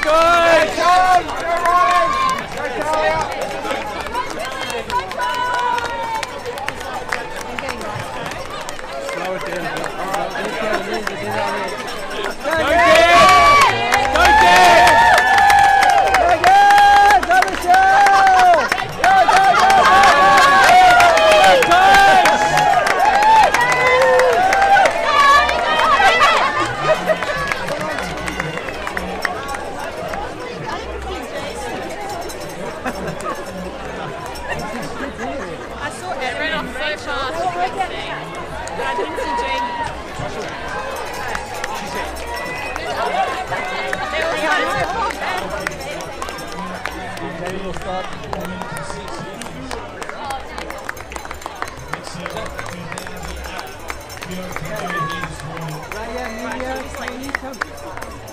Good! John! You're running! Go, Talia! Slow it down. Go, Go, Dave! Go, Michelle! Go, go, go! I saw it ran off so fast. I didn't see Jamie. Jamie will start. Raya, Media, come.